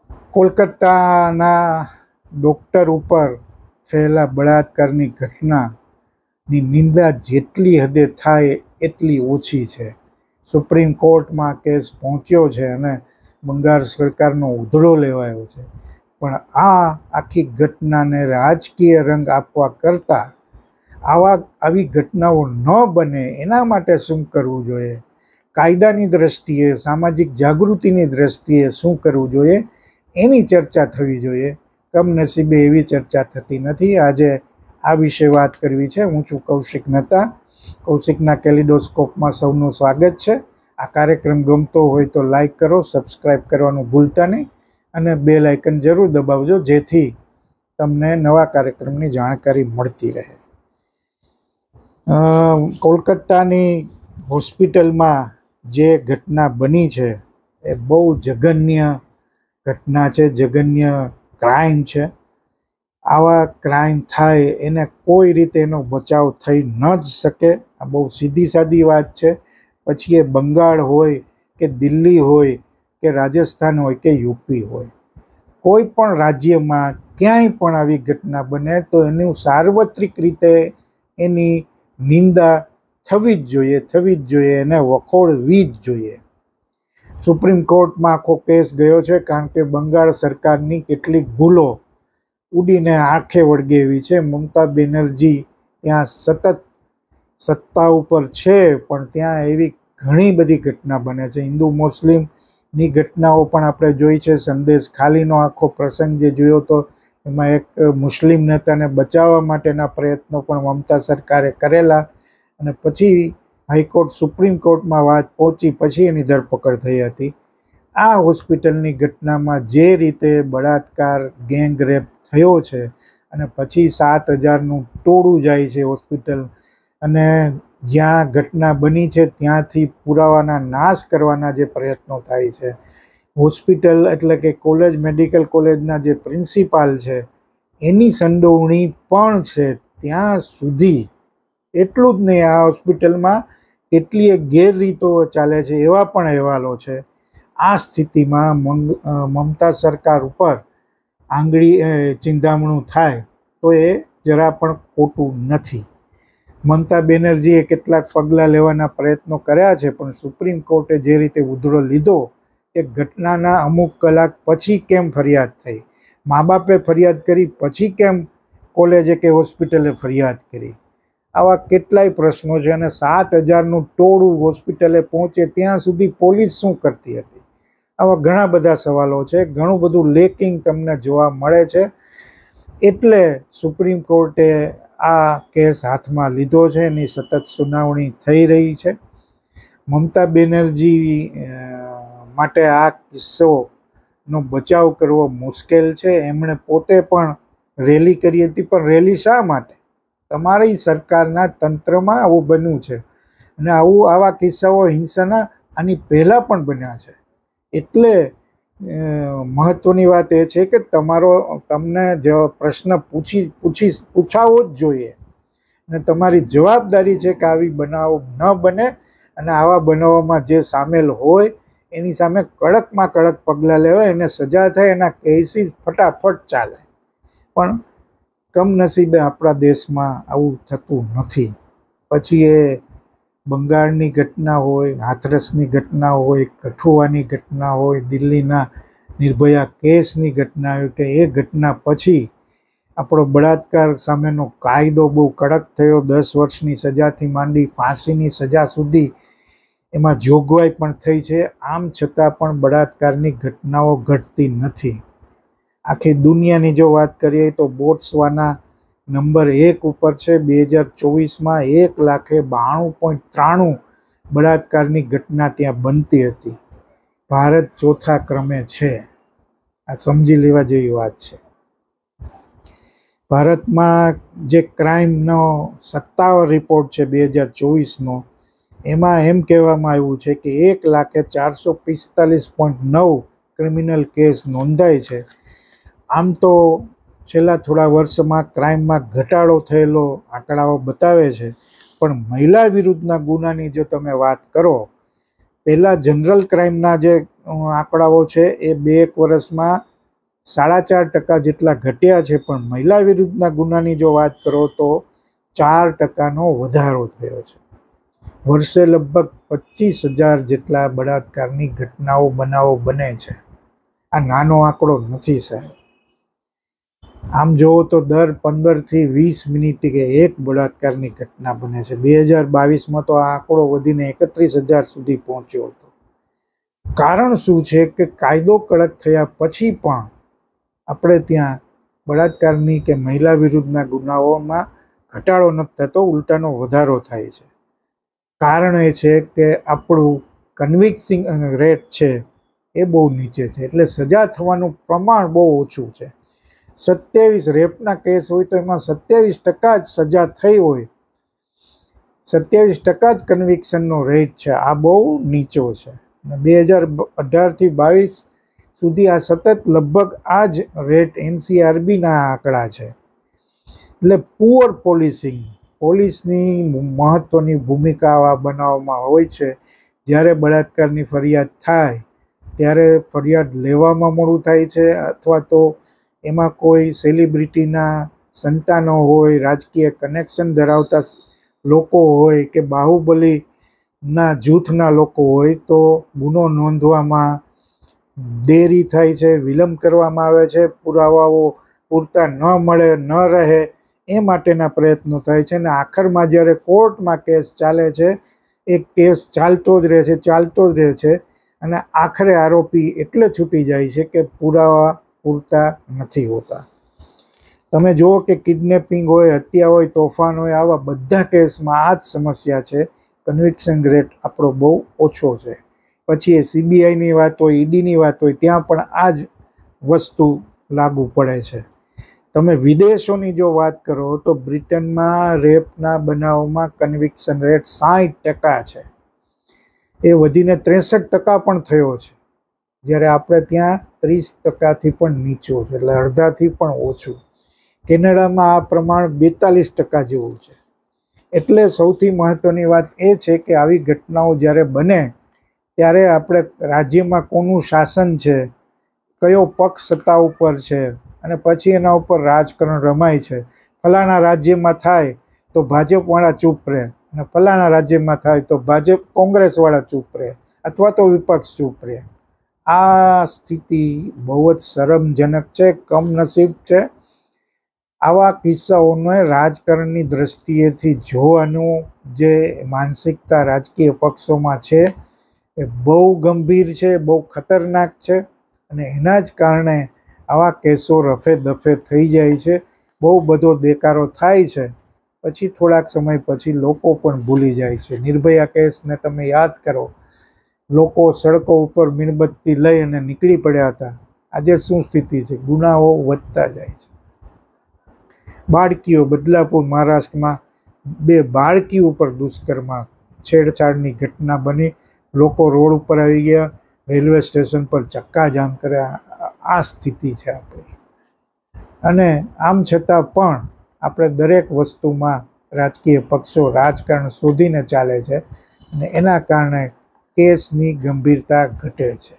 કોલકાતાના ડૉક્ટર ઉપર થયેલા બળાત્કારની ઘટનાની નિંદા જેટલી હદે થાય એટલી ઓછી છે. સુપ્રીમ કોર્ટમાં કેસ પહોંચ્યો છે અને બંગાળ સરકારનો ઉધડો લેવાયો છે. પણ આ આખી ઘટનાને રાજકીય રંગ આપવા કરતાં આવી ઘટનાઓ ન બને એના માટે શું કરવું જોઈએ, કાયદાની દ્રષ્ટિએ, સામાજિક જાગૃતિની દ્રષ્ટિએ શું કરવું જોઈએ એની ચર્ચા થવી જોઈએ. કમનસીબે એવી ચર્ચા થતી નથી. આજે આ વિશે વાત કરવી છે. હું છું કૌશિક મહેતા. કૌશિકના કેલિડોસ્કોપમાં સૌનું સ્વાગત છે. આ કાર્યક્રમ ગમતો હોય તો લાઈક કરો, સબસ્ક્રાઈબ કરવાનું ભૂલતા નહીં અને બેલ આઇકન જરૂર દબાવજો, જેથી તમને નવા કાર્યક્રમની જાણકારી મળતી રહે. કોલકાતાની હોસ્પિટલમાં જે ઘટના બની છે એ બહુ જઘન્ય ઘટના છે, જઘન્ય ક્રાઇમ છે. આવા ક્રાઇમ થાય એને કોઈ રીતે એનો બચાવ થઈ ન જ શકે. આ બહુ સીધી સાદી વાત છે. પછી એ બંગાળ હોય કે દિલ્હી હોય કે રાજસ્થાન હોય કે યુપી હોય, કોઈ પણ રાજ્યમાં ક્યાંય પણ આવી ઘટના બને તો એનું સાર્વત્રિક રીતે એની નિંદા થવી જ જોઈએ, એને વખોડવી જ જોઈએ. સુપ્રીમ કોર્ટમાં આખો કેસ ગયો છે, કારણ કે બંગાળ સરકારની કેટલીક ભૂલો ઉડીને આંખે વળગે એવી છે. મમતા બેનર્જી ત્યાં સતત સત્તા ઉપર છે, પણ ત્યાં એવી ઘણી બધી ઘટના બને છે. હિન્દુ મુસ્લિમની ઘટનાઓ પણ આપણે જોઈ છે. સંદેશ ખાલીનો આખો પ્રસંગ જે જોયો તો એમાં એક મુસ્લિમ નેતાને બચાવવા માટેના પ્રયત્નો પણ મમતા સરકારે કરેલા અને પછી હાઈકોર્ટ, સુપ્રીમ કોર્ટમાં વાત પહોંચી, પછી એની ધરપકડ થઈ હતી. આ હોસ્પિટલની ઘટનામાં જે રીતે બળાત્કાર, ગેંગ રેપ થયો છે અને પછી 7,000નું ટોળું જાય છે હોસ્પિટલ, અને જ્યાં ઘટના બની છે ત્યાંથી પુરાવાના નાશ કરવાના જે પ્રયત્નો થાય છે. હોસ્પિટલ એટલે કે કોલેજ, મેડિકલ કોલેજના જે પ્રિન્સિપાલ છે એની સંડોવણી પણ છે. ત્યાં સુધી એટલું જ નહીં, આ હોસ્પિટલમાં કેટલીય ગેરરીતો ચાલે છે એવા પણ અહેવાલો છે. આ સ્થિતિમાં મમતા સરકાર ઉપર આંગળી ચિંધામણું થાય તો એ જરા પણ ખોટું નથી. મમતા બેનર્જીએ કેટલાક પગલાં લેવાના પ્રયત્નો કર્યા છે, પણ સુપ્રીમ કોર્ટે જે રીતે ઉધડો લીધો એ ઘટનાના અમુક કલાક પછી કેમ ફરિયાદ થઈ, મા બાપે ફરિયાદ કરી પછી કેમ કોલેજે કે હોસ્પિટલે ફરિયાદ કરી, આવા કેટલાય પ્રશ્નો છે. અને 7,000નું ટોળું હોસ્પિટલે પહોંચે ત્યાં સુધી પોલીસ શું કરતી હતી, આવા ઘણા બધા સવાલો છે. ઘણું બધું લેકિંગ તમને જોવા મળે છે. એટલે સુપ્રીમ કોર્ટે આ કેસ હાથમાં લીધો છે. એની સતત સુનાવણી થઈ રહી છે. મમતા બેનર્જી માટે આ કિસ્સાનો બચાવ કરવો મુશ્કેલ છે. એમણે પોતે પણ રેલી કરી હતી, પણ રેલી શા માટે? તમારી સરકારના તંત્રમાં આવું બન્યું છે અને આવા કિસ્સાઓ હિંસાના આની પહેલાં પણ બન્યા છે. એટલે મહત્વની વાત એ છે કે તમને જે પ્રશ્ન પૂછાવો જ જોઈએ અને તમારી જવાબદારી છે કે આવી બનાવ ન બને અને આવા બનાવોમાં જે સામેલ હોય એની સામે કડકમાં કડક પગલાં લેવાય, એને સજા થાય, એના કેસીસ ફટાફટ ચાલે. પણ કમનસીબે આપણા દેશમાં આવું થતું નથી. પછી એ બંગાળની ઘટના હોય, હાથરસની ઘટના હોય, કઠુઆની ઘટના હોય, દિલ્હીના નિર્ભયા કેસની ઘટના હોય, કે એ ઘટના પછી આપણો બળાત્કાર સામેનો કાયદો બહુ કડક થયો. 10 વર્ષની સજાથી માંડી ફાંસીની સજા સુધી એમાં જોગવાઈ પણ થઈ છે. આમ છતાં પણ બળાત્કારની ઘટનાઓ ઘટતી નથી. આખી દુનિયાની જો વાત કરીએ તો બોટ્સવાના નંબર 1 ઉપર છે. 2024માં 1,92,93 બળાત્કારની ઘટના ત્યાં બનતી હતી. ભારત ચોથા ક્રમે છે. આ સમજી લેવા જેવી વાત છે. ભારતમાં જે ક્રાઇમનો સત્તાવાર રિપોર્ટ છે 2024નો, એમાં એમ કહેવામાં આવ્યું છે કે 1,445.9 ક્રિમિનલ કેસ નોંધાય છે. આમ તો છેલ્લા થોડા વર્ષમાં ક્રાઇમમાં ઘટાડો થયેલો આંકડાઓ બતાવે છે, પણ મહિલા વિરુદ્ધના ગુનાની જો તમે વાત કરો, પહેલાં જનરલ ક્રાઇમના જે આંકડાઓ છે એ 2 વર્ષમાં 4.5% જેટલા ઘટ્યા છે, પણ મહિલા વિરુદ્ધના ગુનાની જો વાત કરો તો 4%નો વધારો થયો છે. વર્ષે લગભગ 25,000 જેટલા બળાત્કારની બનાવો બને છે. આ નાનો આંકડો નથી સાહેબ. આમ જોવો તો દર 15 થી 20 મિનિટે એક બળાત્કારની ઘટના બને છે. 2022માં તો આ આંકડો વધીને 31,000 સુધી પહોંચ્યો હતો. કારણ શું છે કે કાયદો કડક થયા પછી પણ આપણે ત્યાં બળાત્કારની કે મહિલા વિરુદ્ધના ગુનાઓમાં ઘટાડો નથી થતો, ઉલટાનો વધારો થાય છે. કારણ એ છે કે આપણું કન્વિક્સિંગ રેટ છે એ બહુ નીચે છે, એટલે સજા થવાનું પ્રમાણ બહુ ઓછું છે. 27 રેપના કેસ હોય તો એમાં 27% જ સજા થઈ હોય, 27% જ કન્વિક્શનનો રેટ છે. આ બહુ નીચો છે. 2018થી 22 સુધી આ સતત લગભગ આ જ રેટ NCRBના આંકડા છે. એટલે પુઅર પોલીસિંગ, પોલીસની મહત્વની ભૂમિકા આવા બનાવમાં હોય છે. જ્યારે બળાત્કારની ફરિયાદ થાય ત્યારે ફરિયાદ લેવામાં મોડું થાય છે, અથવા તો એમાં કોઈ સેલિબ્રિટીના સંતાનો હોય, રાજકીય કનેક્શન ધરાવતા લોકો હોય કે બાહુબલીના જૂથના લોકો હોય તો ગુનો નોંધવામાં દેરી થાય છે, વિલંબ કરવામાં આવે છે, પુરાવાઓ પૂરતા ન મળે, ન રહે એ માટેના પ્રયત્નો થાય છે. અને આખરમાં જ્યારે કોર્ટમાં કેસ ચાલે છે, એ કેસ ચાલતો જ રહે છે અને આખરે આરોપી એટલે છૂટી જાય છે કે પુરાવા પૂરતા નથી હોતા. તમે જુઓ કે કિડનેપિંગ હોય, હત્યા હોય, તોફાન હોય, આવા બધા કેસમાં આ જ સમસ્યા છે. કન્વિક્શન રેટ આપણો બહુ ઓછો છે. પછી એ CBIની વાત હોય, EDની વાત હોય, ત્યાં પણ આ જ વસ્તુ લાગુ પડે છે. તમે વિદેશોની જો વાત કરો તો બ્રિટનમાં રેપના બનાવોમાં કન્વિક્શન રેટ 60% છે. એ વધીને 63% પણ થયો છે, જ્યારે આપણે ત્યાં 30%થી પણ નીચું છે, એટલે અડધાથી પણ ઓછું. કેનેડામાં આ પ્રમાણ 42% જેવું છે. એટલે સૌથી મહત્વની વાત એ છે કે આવી ઘટનાઓ જ્યારે બને ત્યારે આપણે રાજ્યમાં કોનું શાસન છે, કયો પક્ષ સત્તા ઉપર છે, અને પછી એના ઉપર રાજકારણ રમાય છે. ફલાણા રાજ્યમાં થાય તો ભાજપવાળા ચૂપ રહે, અને ફલાણા રાજ્યમાં થાય તો કોંગ્રેસવાળા ચૂપ રહે, અથવા તો વિપક્ષ ચૂપ રહે. આ સ્થિતિ બહુ જ શરમજનક છે, કમનસીબ છે. આવા કિસ્સાઓને રાજકારણની દ્રષ્ટિએથી જોવાનું જે માનસિકતા રાજકીય પક્ષોમાં છે એ બહુ ગંભીર છે, બહુ ખતરનાક છે. અને એના જ કારણે આવા કેસો રફે દફે થઈ જાય છે. બહુ બધો દેકારો થાય છે, પછી થોડાક સમય પછી લોકો પણ ભૂલી જાય છે. નિર્ભયા કેસને તમે યાદ કરો, લોકો સડકો ઉપર મીણબત્તી લઈ અને નીકળી પડ્યા હતા. આજે શું સ્થિતિ છે? ગુનાઓ વધતા જાય છે. બાળકીઓ, બદલાપુર મહારાષ્ટ્રમાં 2 બાળકી ઉપર દુષ્કર્મ, છેડછાડની ઘટના બની, લોકો રોડ ઉપર આવી ગયા, રેલવે સ્ટેશન પર ચક્કાજામ કર્યા. આ સ્થિતિ છે આપણી. અને આમ છતાં પણ આપણે દરેક વસ્તુમાં રાજકીય પક્ષો રાજકારણ શોધીને ચાલે છે, અને એના કારણે કેસની ગંભીરતા ઘટે છે.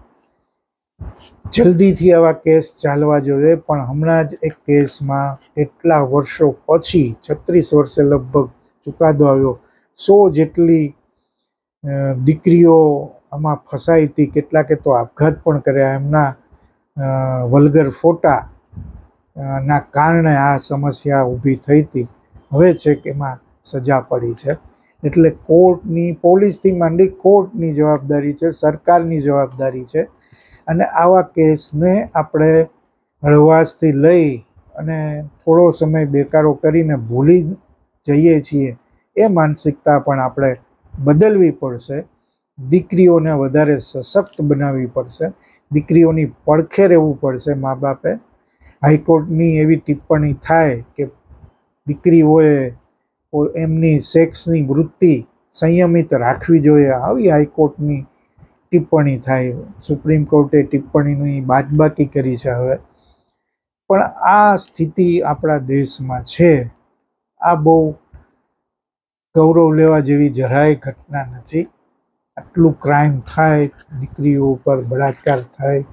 જલ્દીથી આવા કેસ ચાલવા જોઈએ, પણ હમણાં જ એક કેસમાં કેટલા વર્ષો પછી 36 વર્ષે લગભગ ચુકાદો આવ્યો. 100 જેટલી દીકરીઓ આમાં ફસાઈ હતી, કેટલાકે તો આપઘાત પણ કર્યા. એમના વલ્ગર ફોટા ના કારણે આ સમસ્યા ઊભી થઈ હતી. હવે છે કે એમાં સજા પડી છે. એટલે કોર્ટની, પોલીસથી માંડી કોર્ટની જવાબદારી છે, સરકારની જવાબદારી છે. અને આવા કેસને આપણે હળવાશથી લઈ અને થોડો સમય દેકારો કરીને ભૂલી જઈએ છીએ, એ માનસિકતા પણ આપણે બદલવી પડશે. દીકરીઓને વધારે સશક્ત બનાવવી પડશે. દીકરીઓની પડખે રહેવું પડશે મા બાપે. હાઈકોર્ટની એવી ટિપ્પણી થાય કે દીકરીઓએ એમની સેક્સની વૃત્તિ સંયમિત રાખવી જોઈએ, આવી હાઈકોર્ટની ટિપ્પણી થાય. સુપ્રીમ કોર્ટે ટિપ્પણીની બાદબાકી કરી છે હવે. પણ આ સ્થિતિ આપણા દેશમાં છે. આ બહુ ગૌરવ લેવા જેવી જરાય ઘટના નથી. આટલું ક્રાઇમ થાય, દીકરીઓ ઉપર બળાત્કાર થાય,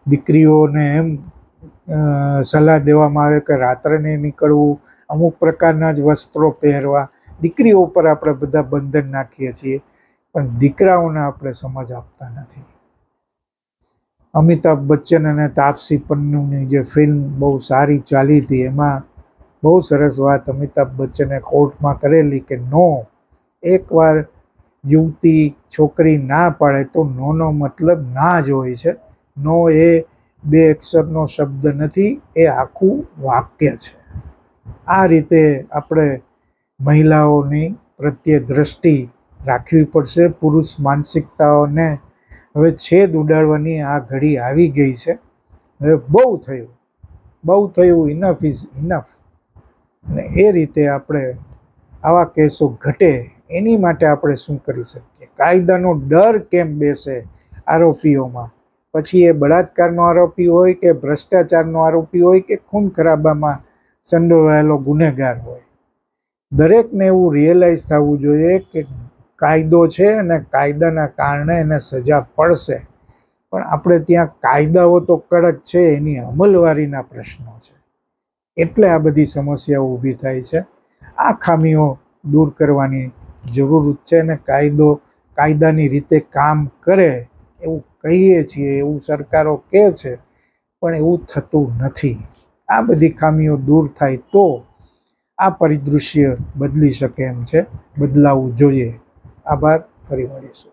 દીકરીઓને એમ સલાહ દેવામાં આવે કે રાત્રે નહીં નીકળવું, અમુક પ્રકારના જ વસ્ત્રો પહેરવા. દીકરીઓ ઉપર આપણે બધા બંધન નાખીએ છીએ, પણ દીકરાઓને આપણે સમજ આપતા નથી. અમિતાભ બચ્ચન અને તાપસી પન્નુની જે ફિલ્મ બહુ સારી ચાલી હતી, એમાં બહુ સરસ વાત અમિતાભ બચ્ચને કોર્ટમાં કરેલી કે નો, એકવાર યુવતી છોકરી ના પાડે તો નોનો મતલબ ના જ હોય છે. નો એ બે અક્ષરનો શબ્દ નથી, એ આખું વાક્ય છે. આ રીતે આપણે મહિલાઓની પ્રત્યે દ્રષ્ટિ રાખવી પડશે. પુરુષ માનસિકતાઓને હવે છેદ ઉડાડવાની આ ઘડી આવી ગઈ છે. હવે બહુ થયું, ઇનફ ઇઝ ઇનફ. અને એ રીતે આપણે આવા કેસો ઘટે એની માટે આપણે શું કરી શકીએ? કાયદાનો ડર કેમ બેસે આરોપીઓમાં? પછી એ બળાત્કારનો આરોપી હોય કે ભ્રષ્ટાચારનો આરોપી હોય કે ખૂન ખરાબામાં સંડોવાયેલો ગુનેગાર હોય, દરેકને એવું રિયલાઇઝ થવું જોઈએ કે કાયદો છે અને કાયદાના કારણે એને સજા પડશે. પણ આપણે ત્યાં કાયદાઓ તો કડક છે, એની અમલવારીના પ્રશ્નો છે. એટલે આ બધી સમસ્યાઓ ઊભી થાય છે. આ ખામીઓ દૂર કરવાની જરૂર છે અને કાયદાની રીતે કામ કરે એવું કહીએ છીએ, એવું સરકારો કહે છે, પણ એવું થતું નથી. આ બધી ખામીઓ દૂર થાય તો આ પરિદૃશ્ય બદલી શકે એમ છે, બદલાવવું જોઈએ. આભાર, ફરી મળીશું.